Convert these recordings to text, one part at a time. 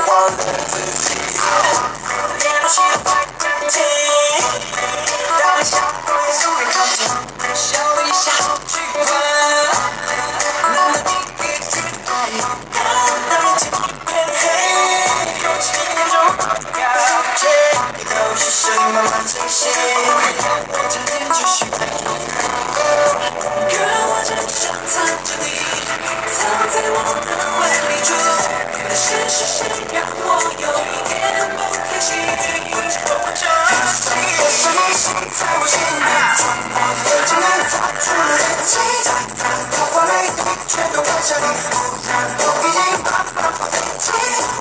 忘了自己。联系的快问题，当你想过也是会靠近，笑一下好奇怪，难道你一句爱？那面前一片黑，有几种了解，都是谁慢慢清晰，今天继续爱你。可我只想藏着你，藏在我的怀里住。但是谁让我有一点不开心？不知道我这为什么心在我心里，我竟然擦出了痕迹。桃花美丽全都看向你，我已经把它放在一起。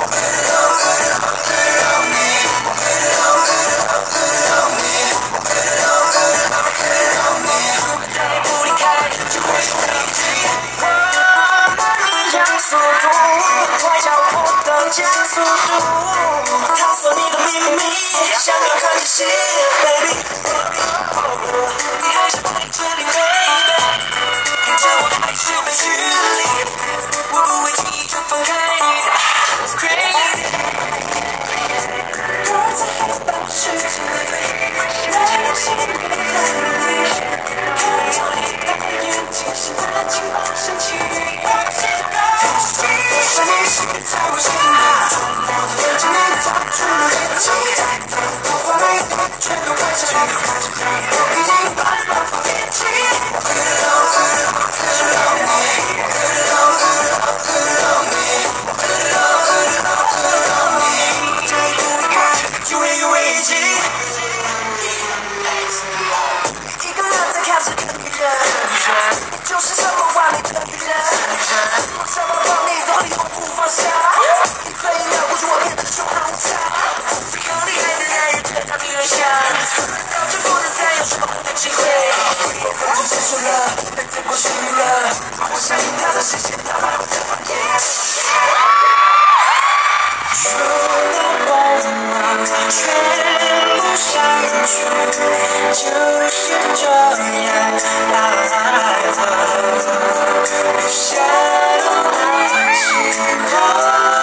加速度，探索你的秘密，想要看仔细 ，baby。你还是在这里 ，baby。看着我还是没距离，我不会轻易就放开你。It's crazy。我在黑白世界里，那人心里很努力，看着你的眼睛是那情报神奇。什么事在我心里？眼睛里擦出了痕迹，桃花美丽全都看向你，我已经把它放眼睛。这一步离开就会有危机。一个人在看着一个人，你就是这么完美的女人，什么帮你都永不放下。一分一秒过去，我变得凶悍无差。最后厉害的男人让你留下，就不能再有什么的机会。就结束了，再过去了，我相信他的视线打败我的谎言。说的话全部删去，就是这样爱的，留下了爱情。